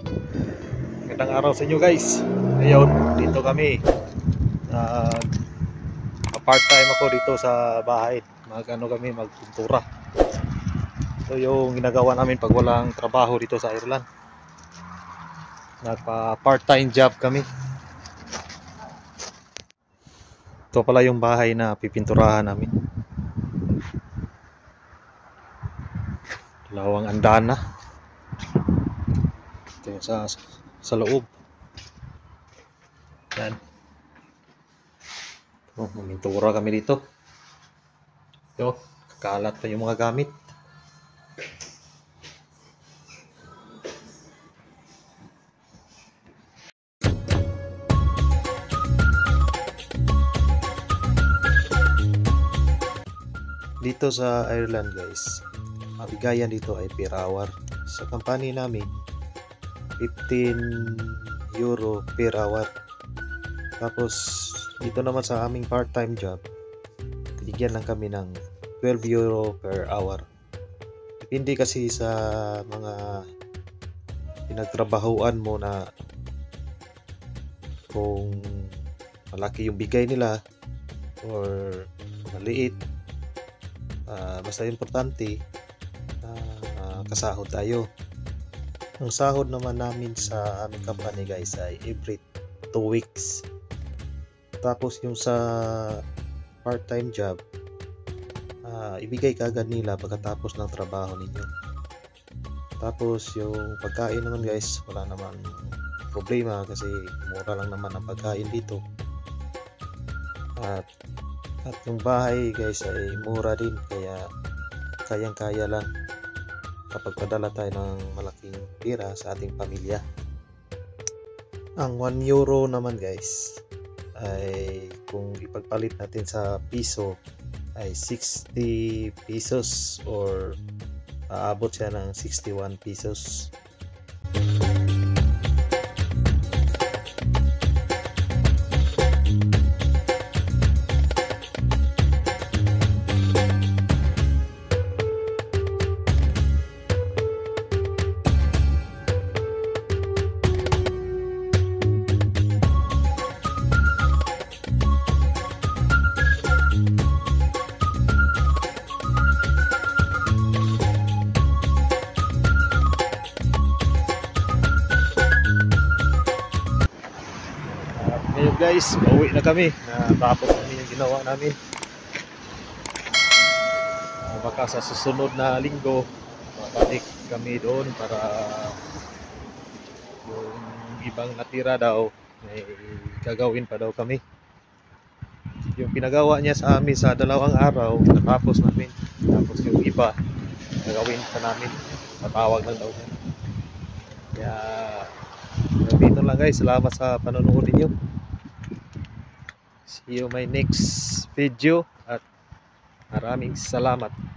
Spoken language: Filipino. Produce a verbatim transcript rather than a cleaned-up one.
Magandang araw sa inyo guys. Ngayon, dito kami. Uh, part-time ako dito sa bahay. Mag-ano kami, magpintura. So yung ginagawa namin pag walang trabaho dito sa Ireland. Nagpa-part-time job kami. Ito pala yung bahay na pipinturahan namin. Dalawang andana. Ito yung sa, sa loob. Yan. Oh, mamintura kami dito. Yo, kakalat pa yung mga gamit. Dito sa Ireland guys, mabigayan dito ay per hour. Sa company namin, fifteen euro per hour. Tapos dito naman sa aming part-time job, bigyan lang kami ng twelve euro per hour. Depende kasi sa mga pinagtrabahuan mo na kung malaki yung bigay nila or maliit. Uh, basta importante uh, kasahod tayo. Ang sahod naman namin sa aming company guys ay every two weeks. Tapos yung sa part-time job, uh, ibigay kagad nila pagkatapos ng trabaho ninyo. Tapos yung pagkain naman guys, wala naman problema kasi mura lang naman ang pagkain dito. At At yung bahay guys ay mura din, kaya kayang-kaya lang kapag padala tayo ng malaking pira sa ating pamilya. Ang one euro naman guys ay kung ipagpalit natin sa piso ay sixty pesos or aabot siya ng sixty-one pesos. Ngayon guys, pauwi na kami. Natapos kami yung ginawa namin. Uh, baka sa susunod na linggo babalik kami doon para yung ibang natira daw may gagawin pa daw kami. Yung pinagawa niya sa amin sa dalawang araw natapos namin. Tapos yung iba gagawin pa namin. Tatawag lang daw niya. Kaya dito lang guys. Salamat sa panonood niyo. See you my next video at maraming salamat.